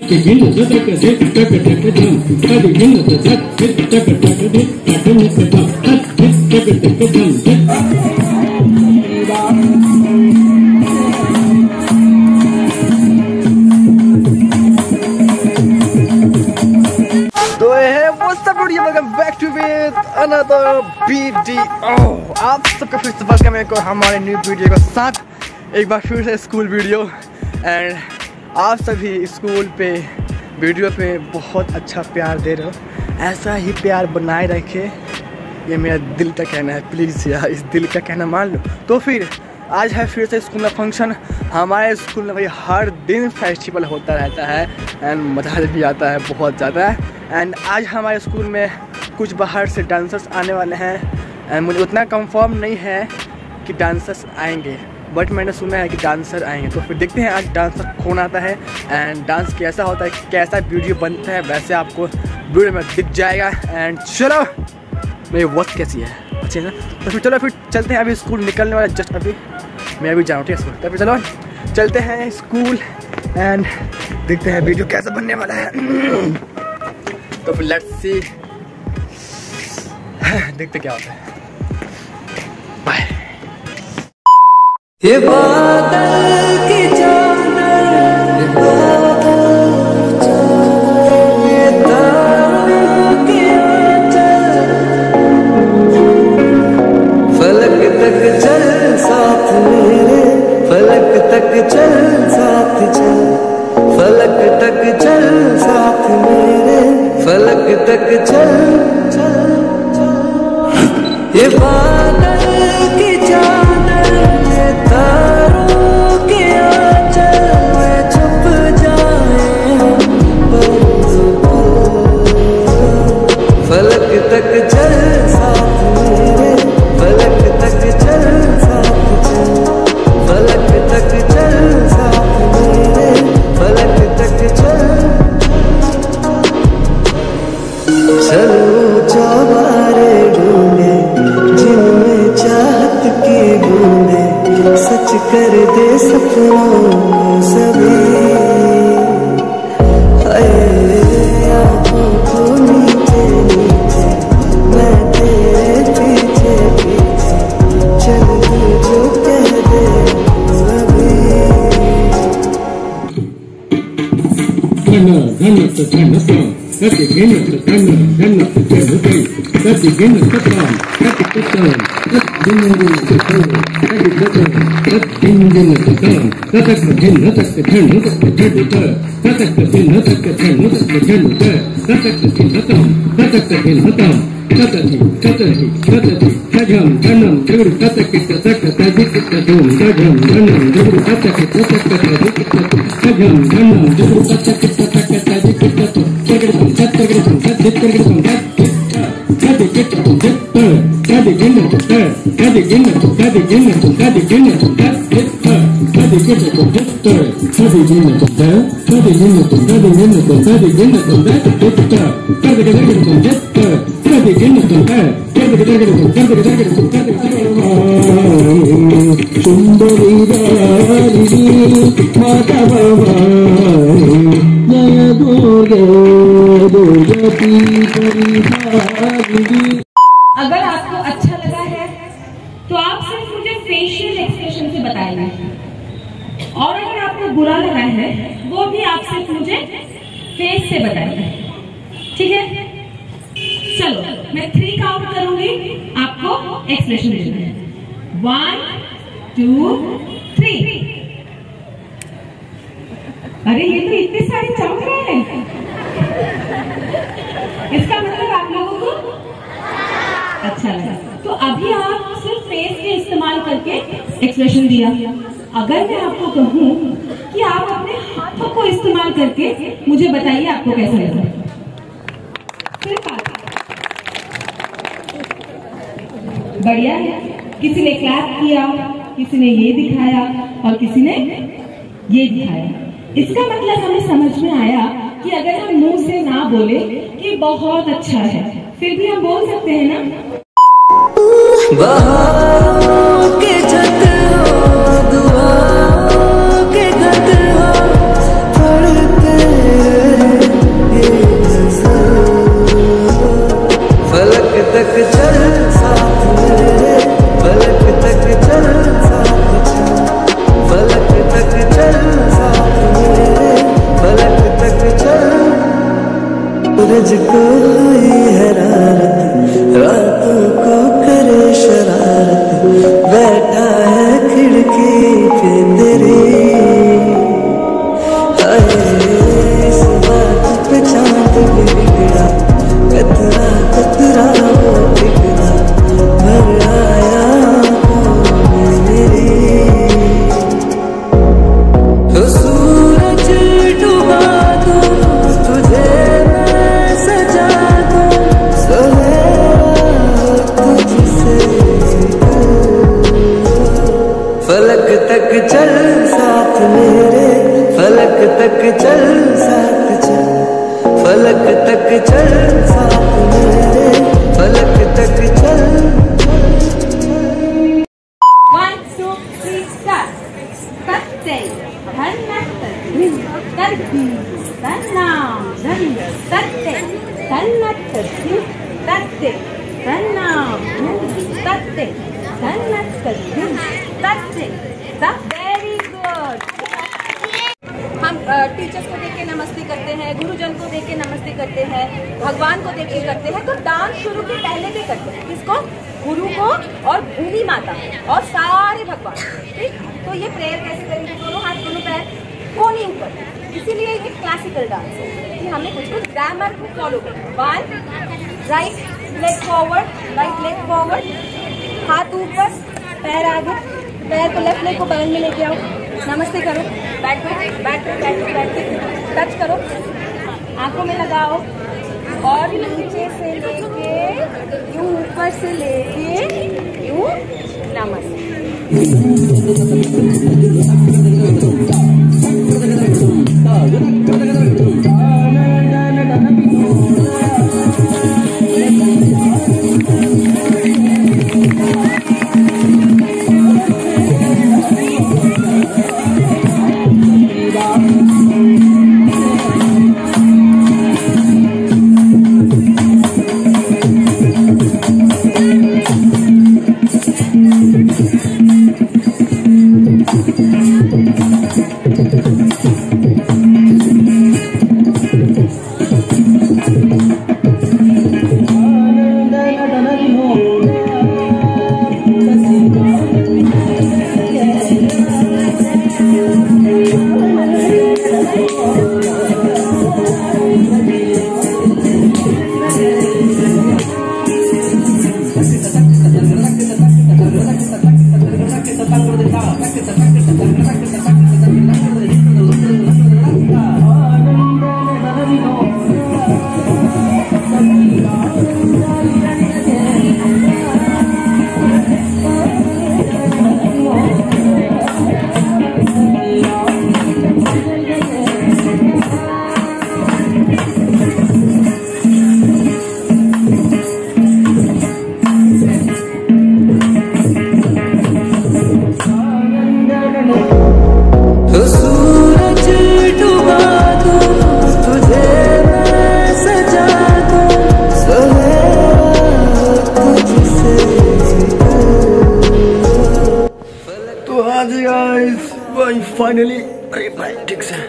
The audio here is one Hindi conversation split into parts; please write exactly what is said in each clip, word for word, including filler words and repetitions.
आप सबका फिर से वेलकम है हमारे न्यू वीडियो के साथ, एक बार फिर से स्कूल वीडियो। एंड आप सभी स्कूल पे वीडियो पे बहुत अच्छा प्यार दे रहे हो, ऐसा ही प्यार बनाए रखे, ये मेरा दिल का कहना है। प्लीज़ यार इस दिल का कहना मान लो। तो फिर आज है फिर से स्कूल में फंक्शन। हमारे स्कूल में भाई हर दिन फेस्टिवल होता रहता है एंड मज़ा भी आता है बहुत ज़्यादा। एंड आज हमारे स्कूल में कुछ बाहर से डांसर्स आने वाले हैं एंड मुझे उतना कंफर्म नहीं है कि डांसर्स आएंगे, बट मैंने सुना है कि डांसर आएंगे। तो फिर देखते हैं आज डांसर कौन आता है एंड डांस कैसा होता है, कैसा वीडियो बनता है, वैसे आपको वीडियो में दिख जाएगा। एंड चलो मेरी वक्त कैसी है अच्छी है ना। तो फिर चलो फिर चलते हैं, अभी स्कूल निकलने वाला जस्ट अभी मैं अभी जाऊँ ठीक है स्कूल। तो फिर चलो चलते हैं स्कूल एंड देखते हैं वीडियो कैसा बनने वाला है। तो फिर लेट्स सी, देखते क्या होता है। बाय। ये बादल की चादर, बादल चादर, ये तारों की आंचल, फलक तक चल साथ मेरे, फलक तक चल साथ चल, फलक तक चल साथ मेरे, फलक तक चल चल चल। ये बादल की चादर, ये तारों के आंचल में छुप जाए, फलक तक चल साथ मेरे, फलक तक चल साथ चल, फलक तक चल साथ मेरे, फलक तक चल। चलो चौबारे ढूंढे जिनमें चाहत की बूंदे, सच कर दे सपनों को सभी, आंखों को नीचे नीचे मैं तेरे पीछे पीछे, चल जो कह दे अभी। That's the game of the time, and not the game of the game. That's the game of the time. That's the time. That's the game of the time. That's the time. That's the game of the time. That's the game. That's the time. That's the time. That's the game. That's the time. That's the time. That's the game. That's the time. That's the game. That's the time. That's the game. That's the game. That's the game. Tajam, tanam, jagru, tatak, tatak, tadik, tatum. Tajam, tanam, jagru, tatak, tatak, tadik, tatum. Tajam, tanam, jagru, tatak, tatak, tadik, tatum. अगर आपको अच्छा लगा है तो आप सिर्फ मुझे फेशियल एक्सप्रेशन से बताइए, और अगर आपको बुरा लगा है वो भी आप सिर्फ मुझे फेस से बताइए, ठीक है। चलो मैं थ्री काउंट करूंगी, आपको एक्सप्रेशन देना है। One two three. अरे ये तो इतने सारे चमक रहे हैं, इसका मतलब आप लोगों को अच्छा लगा। तो अभी आप सिर्फ फेस के इस्तेमाल करके एक्सप्रेशन दिया। अगर मैं आपको कहूँ कि आप अपने हाथों को इस्तेमाल करके मुझे बताइए आपको कैसा लगा, सिर्फ बढ़िया है। किसी ने क्लैप किया, किसी ने ये दिखाया और किसी ने ये दिखाया। इसका मतलब हमें समझ में आया कि अगर हम मुंह से ना बोले कि बहुत अच्छा है, फिर भी हम बोल सकते हैं ना। बहारों के झट हो, दुआओं के घट हो, पढ़ते सूरज को हुई हरारत, रातों को करे शरारत, बैठा है खिड़की पे तेरी। इस बात पे चांद भी बिगड़ा, कतरा कतरा वो बिगड़ा, भर आया मेरी। तो सूरज डुबा दूं तुझे मैं सजा दूं, सवेरा तुझसे फलक तक चल साथ मेरे, फलक तक चल साथ चल, फलक तक चल साथ मेरे, फलक तक चल। One, two, three, start. Tatte, dhanna, tadhin, tadhin, dhannam, dhan, tatte, dhanna, tadhin, tatte, dhannam, dhan, tatte, dhanna, tadhin, tatte, the very good. हम टीचर्स को देख के नमस्ते करते हैं, गुरुजन को देख के नमस्ते करते हैं, भगवान को देख के करते हैं। तो डांस शुरू के पहले भी करते हैं, किसको? गुरु को और भूमि माता और सारे भगवान, ठीक। तो ये प्रेयर कैसे करेंगे? दोनों हाथ दोनों पैर कोनी ऊपर, इसीलिए ये क्लासिकल डांस है कि हमें कुछ कुछ ग्रामर को फॉलो करना। One, right leg forward, right leg forward, हाथ ऊपर, पैर आगे, पैर को लेफ्ट लेग को बगल में लेके आओ, नमस्ते करो, बैठो बैठो बैठो बैठो, टच करो, आंखों में लगाओ और नीचे से लेके यूं, ऊपर से लेके यूं, नमस्ते। फाइनली अरे भाई ठीक से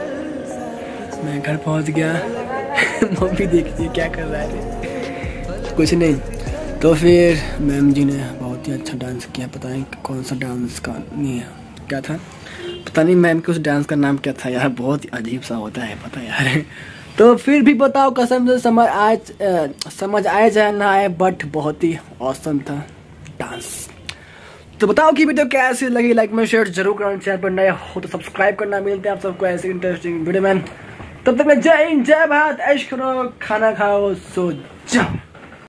मैं घर पहुंच गया। मम्मी देखिए क्या कर रहा है, कुछ नहीं। तो फिर मैम जी ने बहुत ही अच्छा डांस किया, पता नहीं कौन सा डांस का नहीं है, क्या था पता नहीं, मैम के उस डांस का नाम क्या था यार, बहुत ही अजीब सा होता है पता यार। तो फिर भी बताओ कसम से समझ आज समझ आए चाहे ना आए, बट बहुत ही ऑसम था डांस। तो बताओ कि वीडियो कैसी लगी, लाइक में शेयर जरूर करना, चैनल पर नए हो तो सब्सक्राइब करना। मिलते हैं आप सबको ऐसे इंटरेस्टिंग वीडियो में, तब तक जय हिंद जय भारत, ऐश करो खाना खाओ सो जाओ।